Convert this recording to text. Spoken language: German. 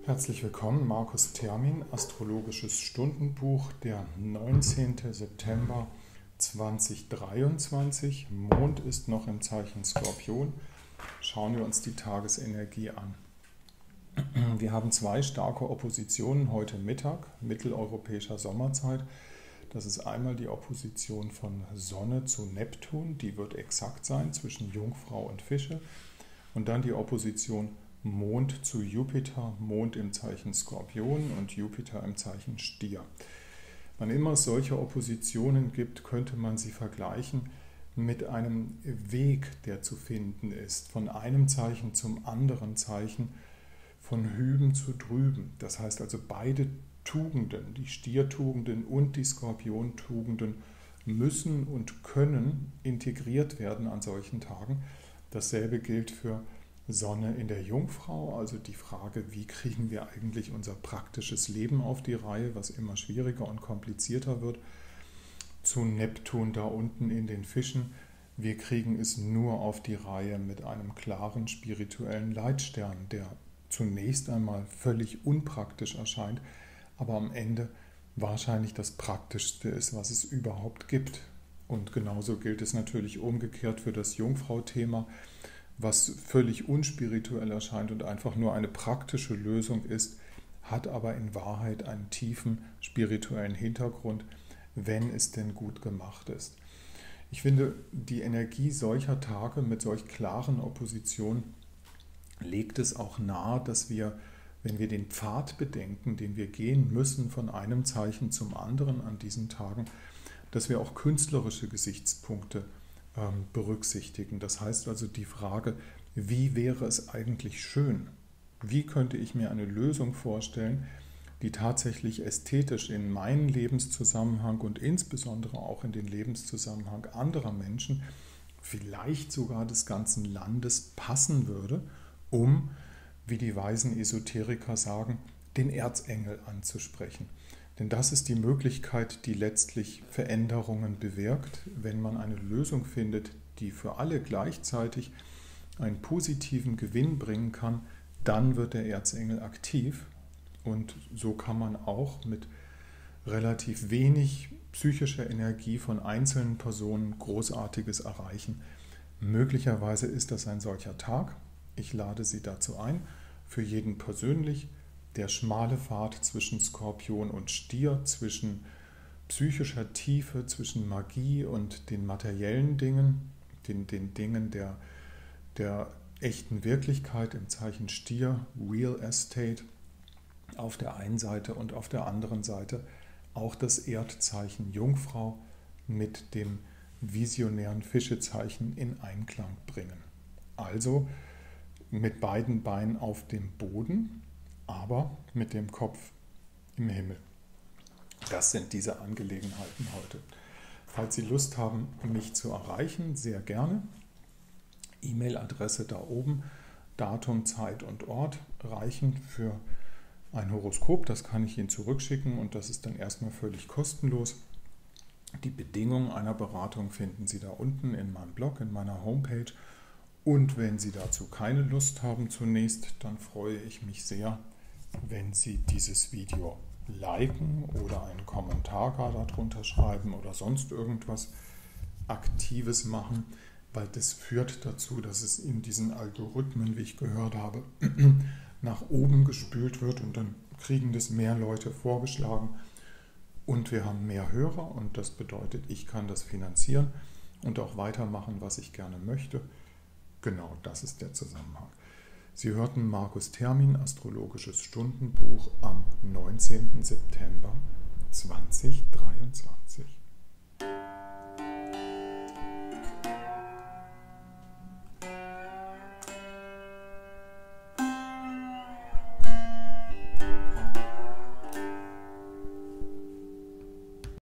Herzlich willkommen, Markus Termin, Astrologisches Stundenbuch, der 19. September 2023. Mond ist noch im Zeichen Skorpion. Schauen wir uns die Tagesenergie an. Wir haben zwei starke Oppositionen heute Mittag, mitteleuropäischer Sommerzeit. Das ist einmal die Opposition von Sonne zu Neptun, die wird exakt sein zwischen Jungfrau und Fische. Und dann die Opposition Mond zu Jupiter, Mond im Zeichen Skorpion und Jupiter im Zeichen Stier. Wann immer es solche Oppositionen gibt, könnte man sie vergleichen mit einem Weg, der zu finden ist, von einem Zeichen zum anderen Zeichen, von hüben zu drüben. Das heißt also, beide Tugenden, die Stiertugenden und die Skorpiontugenden, müssen und können integriert werden an solchen Tagen. Dasselbe gilt für Sonne in der Jungfrau, also die Frage, wie kriegen wir eigentlich unser praktisches Leben auf die Reihe, was immer schwieriger und komplizierter wird, zu Neptun da unten in den Fischen. Wir kriegen es nur auf die Reihe mit einem klaren spirituellen Leitstern, der zunächst einmal völlig unpraktisch erscheint, aber am Ende wahrscheinlich das Praktischste ist, was es überhaupt gibt. Und genauso gilt es natürlich umgekehrt für das Jungfrau-Thema, was völlig unspirituell erscheint und einfach nur eine praktische Lösung ist, hat aber in Wahrheit einen tiefen spirituellen Hintergrund, wenn es denn gut gemacht ist. Ich finde, die Energie solcher Tage mit solch klaren Oppositionen legt es auch nahe, dass wir, wenn wir den Pfad bedenken, den wir gehen müssen von einem Zeichen zum anderen an diesen Tagen, dass wir auch künstlerische Gesichtspunkte berücksichtigen. Das heißt also die Frage, wie wäre es eigentlich schön? Wie könnte ich mir eine Lösung vorstellen, die tatsächlich ästhetisch in meinen Lebenszusammenhang und insbesondere auch in den Lebenszusammenhang anderer Menschen, vielleicht sogar des ganzen Landes, passen würde, um, wie die weisen Esoteriker sagen, den Erzengel anzusprechen. Denn das ist die Möglichkeit, die letztlich Veränderungen bewirkt, wenn man eine Lösung findet, die für alle gleichzeitig einen positiven Gewinn bringen kann, dann wird der Erzengel aktiv und so kann man auch mit relativ wenig psychischer Energie von einzelnen Personen Großartiges erreichen. Möglicherweise ist das ein solcher Tag. Ich lade Sie dazu ein, für jeden persönlich. Der schmale Pfad zwischen Skorpion und Stier, zwischen psychischer Tiefe, zwischen Magie und den materiellen Dingen, den Dingen der echten Wirklichkeit im Zeichen Stier, Real Estate auf der einen Seite und auf der anderen Seite auch das Erdzeichen Jungfrau mit dem visionären Fischezeichen in Einklang bringen. Also mit beiden Beinen auf dem Boden, aber mit dem Kopf im Himmel. Das sind diese Angelegenheiten heute. Falls Sie Lust haben, mich zu erreichen, sehr gerne. E-Mail-Adresse da oben, Datum, Zeit und Ort reichen für ein Horoskop. Das kann ich Ihnen zurückschicken und das ist dann erstmal völlig kostenlos. Die Bedingungen einer Beratung finden Sie da unten in meinem Blog, in meiner Homepage. Und wenn Sie dazu keine Lust haben zunächst, dann freue ich mich sehr, wenn Sie dieses Video liken oder einen Kommentar darunter schreiben oder sonst irgendwas Aktives machen, weil das führt dazu, dass es in diesen Algorithmen, wie ich gehört habe, nach oben gespült wird und dann kriegen das mehr Leute vorgeschlagen und wir haben mehr Hörer und das bedeutet, ich kann das finanzieren und auch weitermachen, was ich gerne möchte. Genau, das ist der Zusammenhang. Sie hörten Markus Termin, Astrologisches Stundenbuch am 19. September 2023.